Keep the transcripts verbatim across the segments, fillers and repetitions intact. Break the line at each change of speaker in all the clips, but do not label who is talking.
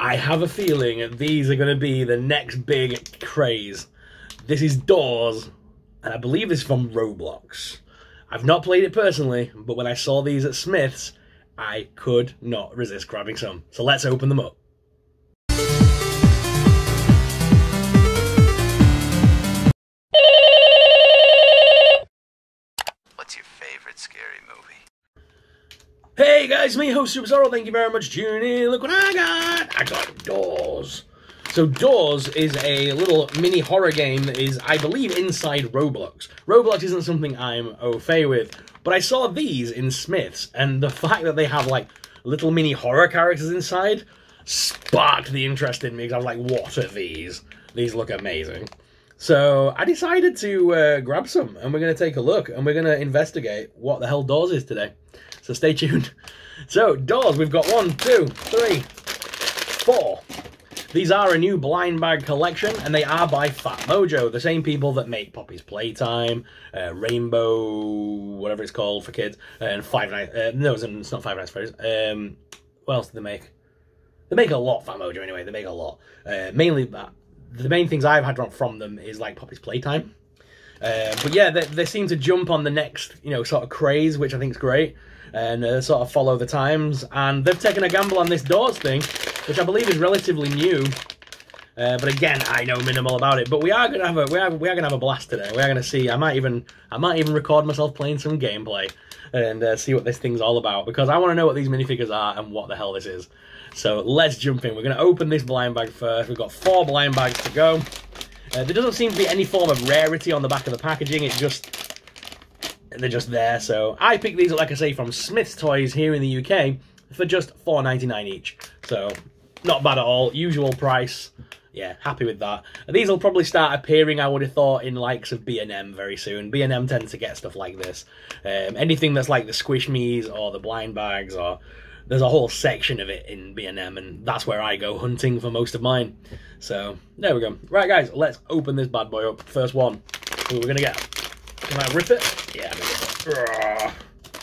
I have a feeling these are going to be the next big craze. This is Doors, and I believe this is from Roblox. I've not played it personally, but when I saw these at Smith's, I could not resist grabbing some. So let's open them up.
What's your favorite scary movie?
Hey guys, me host Super Sorrow. Thank you very much for tuning in. Look what I got. I got Doors. So Doors is a little mini horror game that is, I believe, inside Roblox. Roblox isn't something I'm au fait with, but I saw these in Smith's, and the fact that they have like little mini horror characters inside sparked the interest in me, because I was like, what are these? These look amazing. So I decided to uh, grab some, and we're going to take a look, and we're going to investigate what the hell Doors is today. So stay tuned. So Doors, we've got one, two, three, four. These are a new blind bag collection, and they are by Fat Mojo, the same people that make Poppy's Playtime, uh, Rainbow, whatever it's called for kids, and Five Nights. Uh, no, it's not Five Nights at Freddy's. Um, what else do they make? They make a lot, Fat Mojo. Anyway, they make a lot. Uh, mainly, uh, the main things I've had from them is like Poppy's Playtime. Uh, but yeah, they, they seem to jump on the next, you know, sort of craze, which I think is great, and uh, sort of follow the times. And they've taken a gamble on this Doors thing, which I believe is relatively new. Uh, but again, I know minimal about it. But we are gonna have a we are we are gonna have a blast today. We are gonna see. I might even I might even record myself playing some gameplay and uh, see what this thing's all about, because I want to know what these minifigures are and what the hell this is. So let's jump in. We're gonna open this blind bag first. We've got four blind bags to go. Uh, there doesn't seem to be any form of rarity on the back of the packaging. It just they're just there. So I picked these up, like I say, from Smith's Toys here in the U K for just four ninety-nine each. So not bad at all. Usual price. Yeah, happy with that. These will probably start appearing, I would have thought, in likes of B and M very soon. B and M tends to get stuff like this. Um, anything that's like the Squish Me's or the blind bags, or there's a whole section of it in B and M, and that's where I go hunting for most of mine. So there we go. Right, guys, let's open this bad boy up. First one. Who are we gonna get? Can I rip it? Yeah, I'm gonna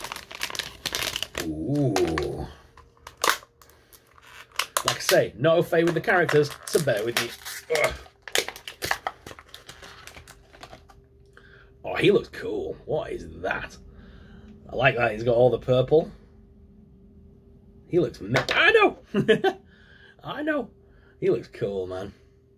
rip it. Ooh. Like I say, not au fait with the characters, so bear with me. Ugh. Oh, he looks cool. What is that? I like that. He's got all the purple. He looks... I know! I know. He looks cool, man.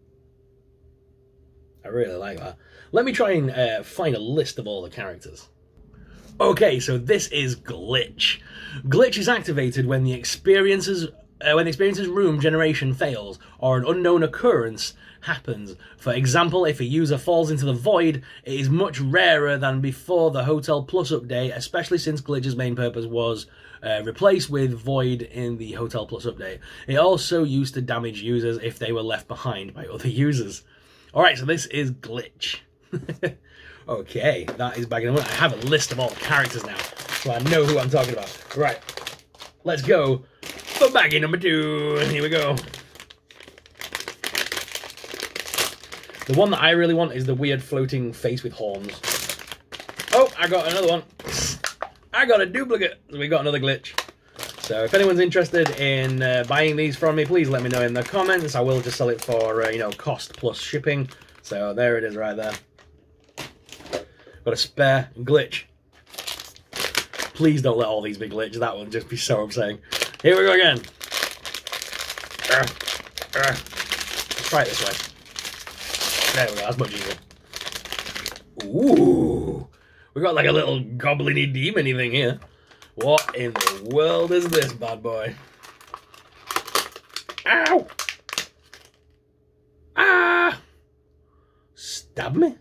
I really like that. Let me try and uh, find a list of all the characters. Okay, so this is Glitch. Glitch is activated when the experiences... Uh, when the experience's room generation fails, or an unknown occurrence happens. For example, if a user falls into the void, it is much rarer than before the Hotel Plus update, especially since Glitch's main purpose was uh, replaced with void in the Hotel Plus update. It also used to damage users if they were left behind by other users. Alright, so this is Glitch. Okay, that is bagging them up. I have a list of all the characters now, so I know who I'm talking about. Right, let's go. For baggie number two, here we go. The one that I really want is the weird floating face with horns. Oh, I got another one. I got a duplicate. So we got another Glitch. So if anyone's interested in uh, buying these from me, please let me know in the comments. I will just sell it for, uh, you know, cost plus shipping. So there it is right there. Got a spare Glitch. Please don't let all these be Glitch. That would just be so upsetting. Here we go again. Uh, uh. Let's try it this way. There we go, that's much easier. Ooh. We got like a little goblin-y demon-y thing here. What in the world is this bad boy? Ow! Ah! Stab me?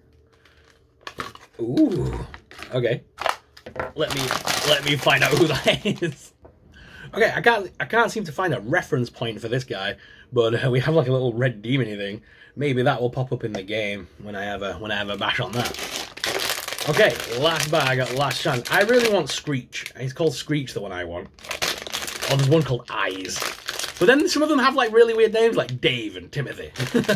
Ooh. Okay. Let me let me find out who that is. Okay, I can't I can't seem to find a reference point for this guy, but uh, we have like a little red demon-y thing. Maybe that will pop up in the game when I have a when I have a bash on that. Okay, last bag, last chance. I really want Screech. It's called Screech, the one I want. Oh, there's one called Eyes. But then some of them have like really weird names, like Dave and Timothy.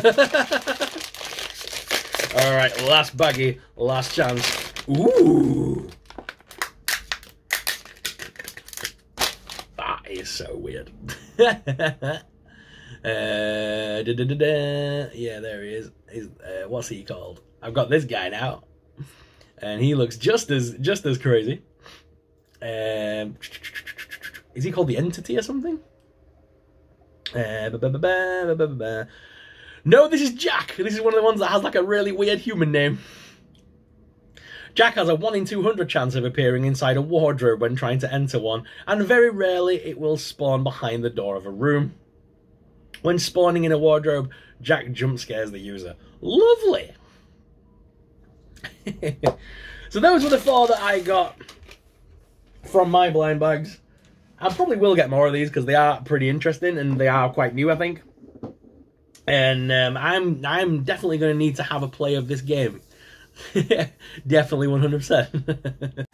All right, last baggie, last chance. Ooh. That is so weird. Uh, da, da, da, da. Yeah, there he is. He's, uh, what's he called? I've got this guy now, and he looks just as just as crazy. Um, is he called the Entity or something? Uh, ba, ba, ba, ba, ba, ba, ba. No, this is Jack. This is one of the ones that has like a really weird human name. Jack has a one in two hundred chance of appearing inside a wardrobe when trying to enter one, and very rarely it will spawn behind the door of a room. When spawning in a wardrobe, Jack jump scares the user. Lovely! So those were the four that I got from my blind bags. I probably will get more of these because they are pretty interesting and they are quite new, I think. And um, I'm I'm definitely going to need to have a play of this game. Definitely one hundred percent.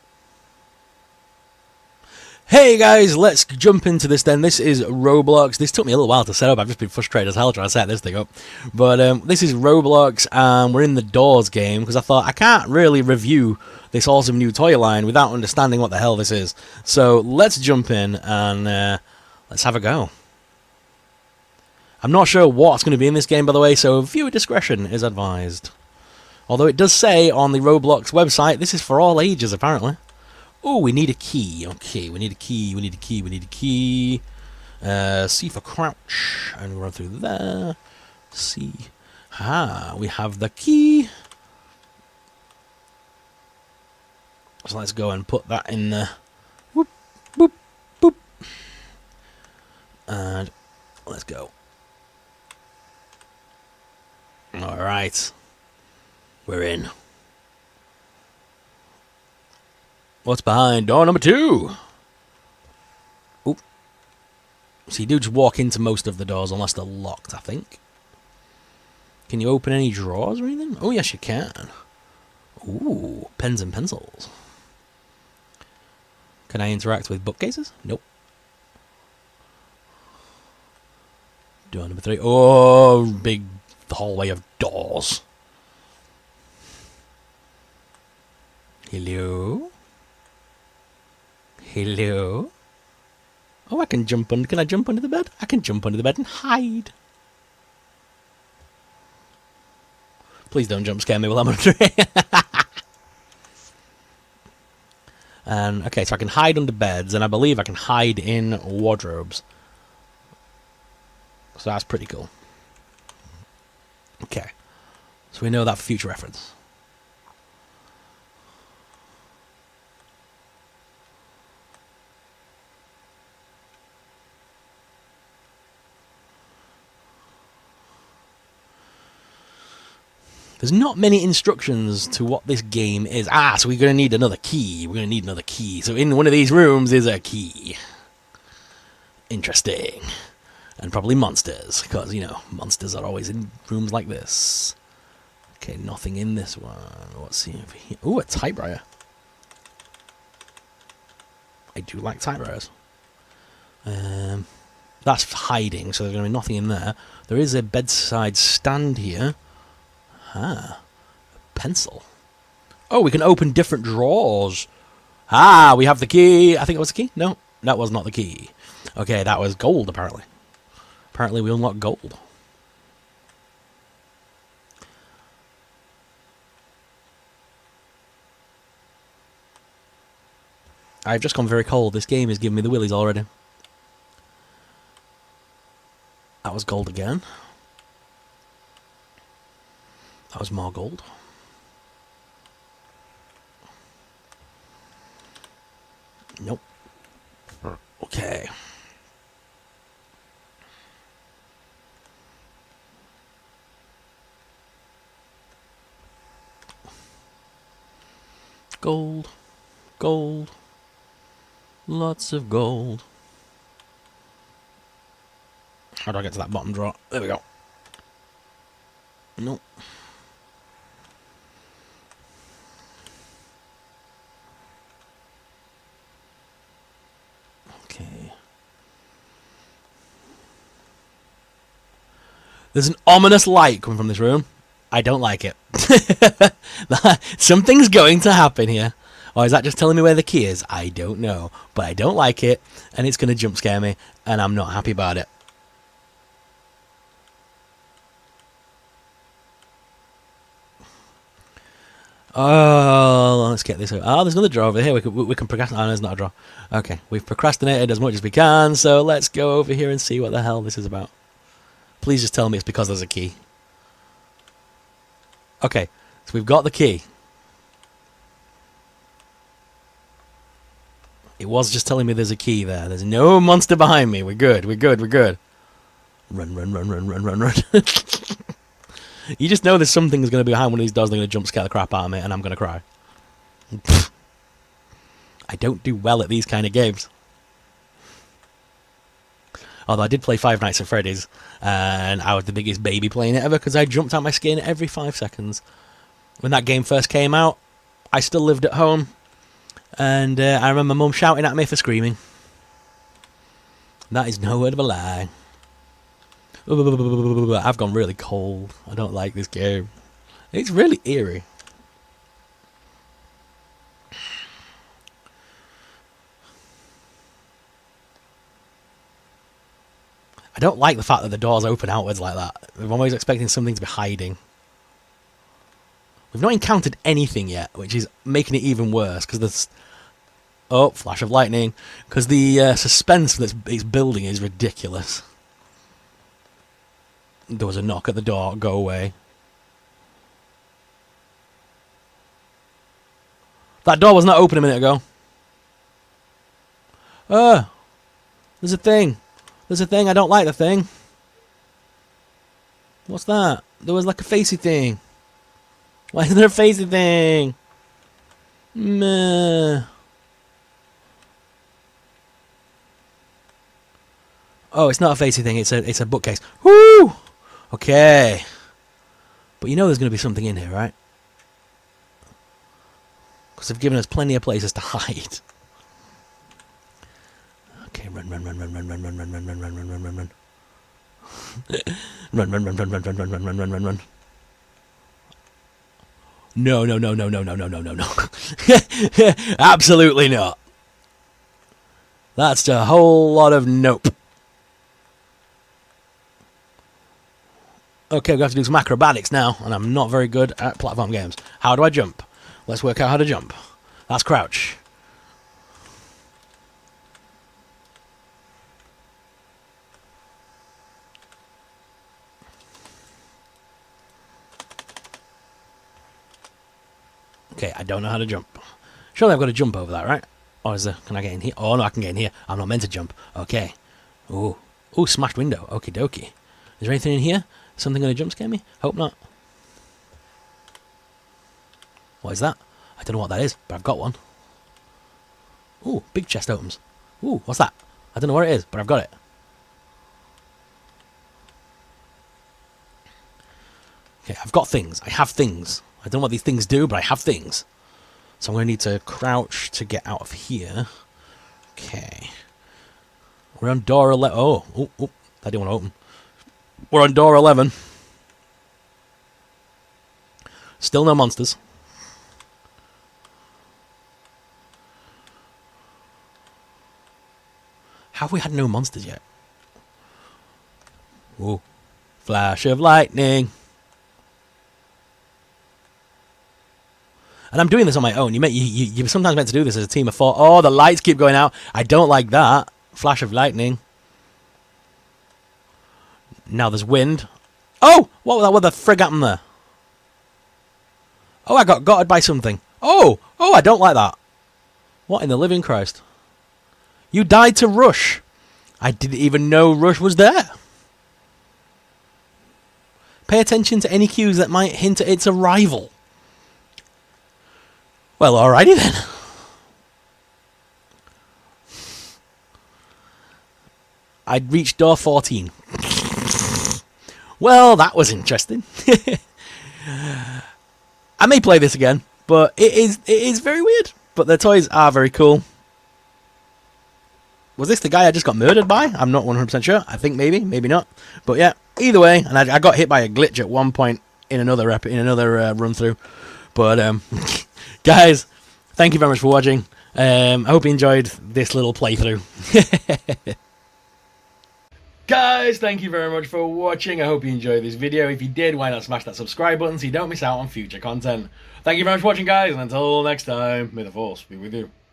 Hey guys, let's jump into this then. This is Roblox. This took me a little while to set up. I've just been frustrated as hell trying to set this thing up. But um, this is Roblox, and we're in the Doors game, because I thought I can't really review this awesome new toy line without understanding what the hell this is. So let's jump in and uh, let's have a go. I'm not sure what's going to be in this game, by the way, so viewer discretion is advised. Although it does say on the Roblox website, this is for all ages, apparently. Oh, we need a key. Okay, we need a key, we need a key, we need a key. Uh, C for crouch, and run through there. C. Ah, we have the key. So let's go and put that in the... Whoop, boop, boop. And let's go. Alright. We're in. What's behind door number two? Oop. So you do just walk into most of the doors unless they're locked, I think. Can you open any drawers or anything? Oh, yes, you can. Ooh, pens and pencils. Can I interact with bookcases? Nope. Door number three. Oh, big hallway of doors. Hello? Hello? Oh, I can jump under. Can I jump under the bed? I can jump under the bed and hide. Please don't jump scare me while I'm under it. And okay, so I can hide under beds, and I believe I can hide in wardrobes. So that's pretty cool. Okay, so we know that for future reference. There's not many instructions to what this game is. Ah, so we're going to need another key. We're going to need another key. So in one of these rooms is a key. Interesting. And probably monsters, because, you know, monsters are always in rooms like this. Okay, nothing in this one. What's see over here? Ooh, a typewriter. I do like typewriters. Um, that's hiding, so there's going to be nothing in there. There is a bedside stand here. Ah, a pencil. Oh, we can open different drawers. Ah, we have the key. I think it was the key. No, that was not the key. Okay, that was gold, apparently. Apparently we unlocked gold. I've just gone very cold. This game is giving me the willies already. That was gold again. That was more gold. Nope. Okay. Gold. Gold. Lots of gold. How do I get to that bottom drawer? There we go. Nope. Okay. There's an ominous light coming from this room. I don't like it. Something's going to happen here. Or is that just telling me where the key is? I don't know. But I don't like it, and it's going to jump scare me, and I'm not happy about it. Oh, let's get this out. Oh, there's another drawer over here. We can, we can procrastinate. Oh, there's not a drawer. Okay, we've procrastinated as much as we can, so let's go over here and see what the hell this is about. Please just tell me it's because there's a key. Okay, so we've got the key. It was just telling me there's a key there. There's no monster behind me. We're good, we're good, we're good. Run, run, run, run, run, run, run. You just know there's something that's going to be behind one of these doors. They're going to jump scare the crap out of me, and I'm going to cry. I don't do well at these kind of games. Although I did play Five Nights at Freddy's, and I was the biggest baby playing it ever because I jumped out my skin every five seconds. When that game first came out, I still lived at home, and uh, I remember Mum shouting at me for screaming. That is no word of a lie. I've gone really cold. I don't like this game. It's really eerie. I don't like the fact that the doors open outwards like that. I'm always expecting something to be hiding. We've not encountered anything yet, which is making it even worse, because there's... Oh, flash of lightning. Because the uh, suspense that it's building is ridiculous. There was a knock at the door. Go away. That door was not open a minute ago. Oh, there's a thing. There's a thing. I don't like the thing. What's that? There was like a facey thing. Why is there a facey thing? Meh. Oh, it's not a facey thing. It's a it's a bookcase. Woo! Okay. But you know there's going to be something in here, right? Because they've given us plenty of places to hide. Okay, run, run, run, run, run, run, run, run, run, run, run, run, run, run, run. Run, run, run, run, run, run, run, run, run, run, run, run. No, no, no, no, no, no, no, no, no, no. Absolutely not. That's a whole lot of nope. Okay, we have to do some acrobatics now, and I'm not very good at platform games. How do I jump? Let's work out how to jump. That's crouch. Okay, I don't know how to jump. Surely I've got to jump over that, right? Or is there... Can I get in here? Oh, no, I can get in here. I'm not meant to jump. Okay. Ooh. Ooh, smashed window. Okie dokie. Is there anything in here? Something going to jump scare me? Hope not. What is that? I don't know what that is, but I've got one. Ooh, big chest opens. Ooh, what's that? I don't know where it is, but I've got it. Okay, I've got things. I have things. I don't know what these things do, but I have things. So I'm going to need to crouch to get out of here. Okay. We're on door eleven. Oh, oh, oh, I didn't want to open. We're on door eleven. Still no monsters. Have we had no monsters yet? Ooh. Flash of lightning. And I'm doing this on my own. You, may, you, you, you're sometimes meant to do this as a team of four. Oh, the lights keep going out. I don't like that. Flash of lightning. Now there's wind. Oh! What, what the frig happened there? Oh, I got gutted by something. Oh! Oh, I don't like that. What in the living Christ? You died to Rush. I didn't even know Rush was there. Pay attention to any cues that might hint at its arrival. Well, alrighty then. I'd reached door fourteen. Well, that was interesting. I may play this again, but it is it is very weird. But the toys are very cool. Was this the guy I just got murdered by? I'm not one hundred percent sure. I think maybe, maybe not. But yeah, either way, and I, I got hit by a glitch at one point in another rep in another uh, run through. But um, guys, thank you very much for watching. Um, I hope you enjoyed this little playthrough. Guys, thank you very much for watching. I hope you enjoyed this video. If you did, why not smash that subscribe button so you don't miss out on future content. Thank you very much for watching, guys, and until next time, may the force be with you.